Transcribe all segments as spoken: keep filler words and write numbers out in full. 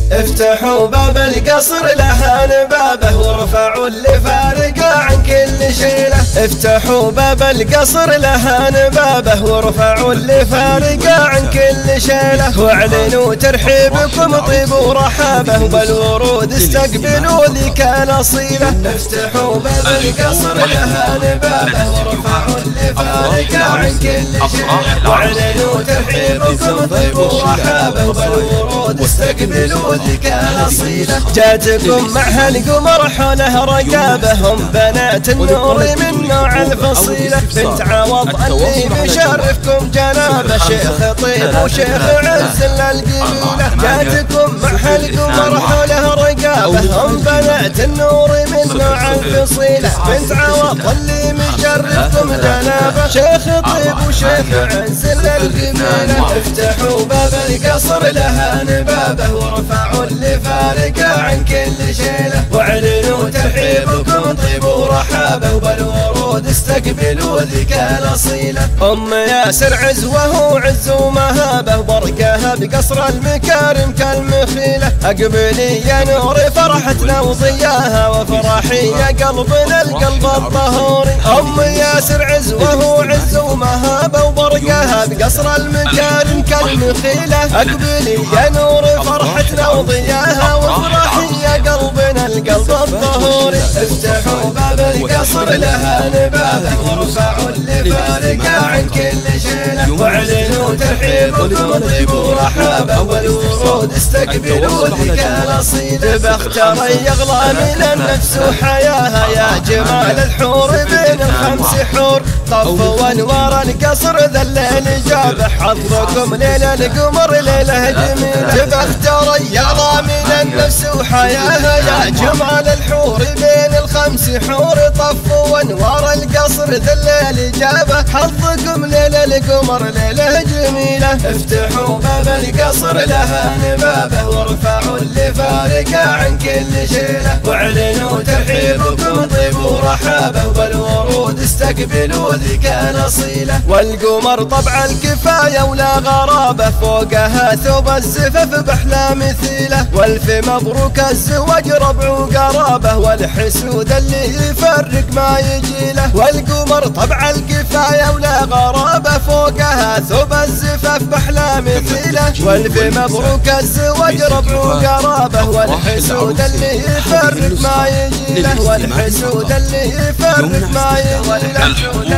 افتحوا باب القصر لها بابه ورفعوا اللي فارقه عن كل شيله. افتحوا باب القصر لها بابه ورفعوا اللي فارقه عن كل شيله. واعلنوا ترحيبكم طيب ورحابه بالورود استقبلوا ذيك الاصيله. افتحوا باب القصر لها بابه ورفعوا اللي فارقه عن كل شيله. واعلنوا ترحيبكم طيب ورحابه بالورود استقبلوا ذيك الاصيله. جاتكم مع هالقمر حوله رقابهم بنات النور من نوع الفصيله. بنت عوض اللي بشرفكم جنابه شيخ طيب وشيخ عز للقبيله. جاتكم مع هالقمر حوله رقابهم بنات النور من نوع الفصيله. بنت عوض اللي بشرفكم جنابه شيخ طيب وشيخ عز للقبيله. افتحوا باب القصر لها بابه ورفعوا اللي فارقه عن كل شيله. واعلنوا ترحيبكم طيب ورحابه وبالورود استقبلوا ذيك الاصيله. ام ياسر عزوه وعز ومهابه وبرقها بقصر المكارم كالمخيله. اقبلي يا نوري فرحتنا وضياها وفرحي يا قلبنا القلب الطهوري. ام ياسر عزوه وعز ومهابه وبرقها بقصر المكارم كالمخيله. اقبلي يا نوري فرحتنا وضياها وفرحي يا قلبنا القلب الطهوري. افتحوا باب القصر لها بابه ورفعوا اللي فارقه عن كل شيله. واعلنوا ترحيبكم طيب ورحابه والورود استقبلوا ذيك الاصيله. بختار يغلى من النفس وحياها يا جمال الحور بين الخمس حور. طفوا انوار القصر ذا الليل جاب حظكم ليله القمر ليله جميله. بختار يغلى من النفس وحياها يا جمال الحور بين الخمس حور. طفوا انوار القصر ذا الليل جابه حظكم ليله القمر ليله جميله. افتحوا باب القصر لها بابه ورفعوا اللي فارقه عن كل شيله. واعلنوا ترحيبكم طيب ورحابه وبالورود استقبلوا ذيك الاصيله. والقمر طبع الكفايه ولا غرابه فوقها ثوب الزفاف باحلى مثيله. والف مبروك الزواج ربع وقرابه والحسود اللي يفرق ما يجيله. والقمر طبع الكفايه ولا غرابه فوقها ثوب الزفاف باحلى مثيله. والف مبروك الزواج ربع وقرابه والحسود اللي يفرق ما يجيله. والحسود اللي يفرق ما يجيله.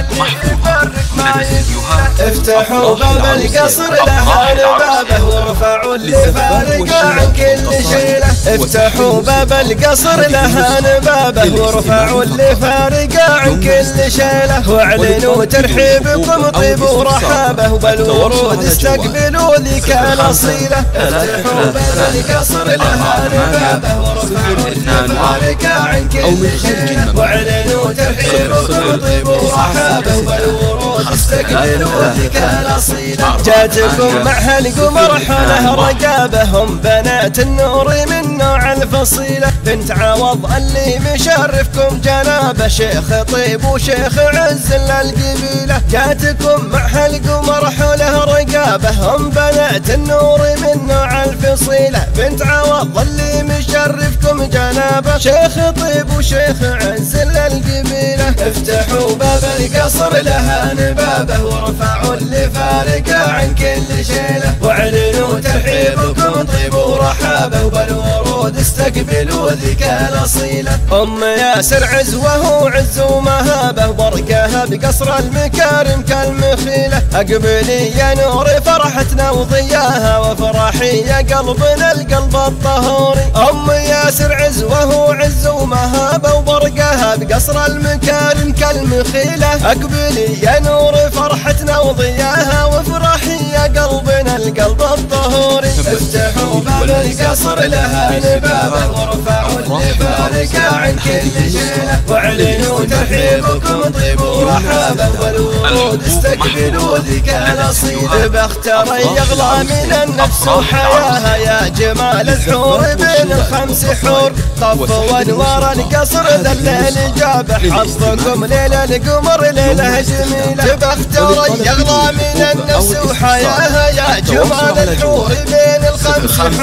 افتحوا باب القصر لها بابه ورفعوا اللي فارقه عن كل شيله. افتحوا باب القصر لها بابه ورفعوا اللي فارقه عن كل شيله. واعلنوا ترحيبكم طيب ورحابه وبالورود استقبلوا ذيك الاصيله. افتحوا باب القصر لها بابه ورفعوا اللي فارقه عن كل شيله. واعلنوا ترحيبكم طيب ورحابه وبالورود استقبلوا ذيك الاصيله. جاتكم مع هالقمر حوله رقابهم بنات النور من نوع الفصيله. بنت عوض اللي مشرفكم جنابه شيخ طيب وشيخ عز للقبيله. جاتكم مع هالقمر حوله رقابهم بنات النور من نوع الفصيله. بنت عوض اللي مشرفكم جنابه شيخ طيب وشيخ عز للقبيله. افتحوا باب القصر لها بابه ورفعوا اللي فارقه عن كل شيله. واعلنوا ترحيبكم طيب ورحابه وبالورود استقبلوا ذيك الاصيله. ام ياسر عزوه وعز ومهابه وبرقها بقصر المكارم كالمخيله. اقبلي يا نوري فرحتنا وضياها وفرحي يا قلبنا القلب الطهوري. ام ياسر عزوه وعز ومهابه وبرقها بقصر المكارم كالمخيله. اقبلي يا نوري فرحتنا وضياها وفرحي يا قلبنا القلب الطهوري. افتحوا باب القصر لها بابه ورفعوا اللي فارقه عن كل شيله. واعلنوا ترحيبكم طيب ورحابه والورود استقبلوا ذيك الاصيله. بختار يغلى من النفس وحياها يا جمال الحور بين الخمس حور. طفوا انوار القصر ذا الليل جاب حظكم ليله القمر ليله جميله. بختار يغلى من النفس وحياها يا جمال الحور بين الخمس حور.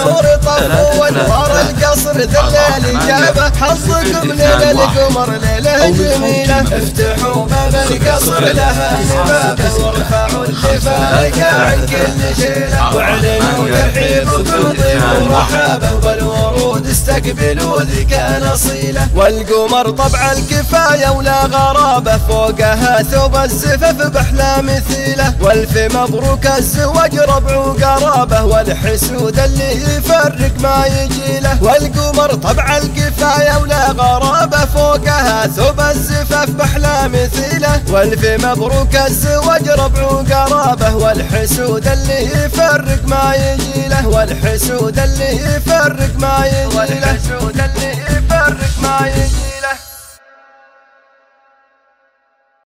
النور طفوا وانوار القصر ذا الليل جابه حظكم ليلة القمر ليلة جميلة افتحوا باب القصر لها بابه وارفعوا اللي فارقه عن كل شيله واعلنوا ترحيبكم طيب ورحابه والورود استقبلوا ذيك نصيله والقمر طبع الكفايه ولا غرابه فوقها ثوب الزفاف بأحلى مثيله والف مبروك الزواج ربع وقرابه والحسود اللي يفرق ما يجيله والقمر طبع الكفايه ولا غرابه فوقها ثوب الزفاف بأحلى مثيله والف مبروك الزواج ربع وقرابه والحسود اللي يفرق ما يجيله والحسود اللي يفرق ما يجيله والحسود اللي يفرق ما يجيله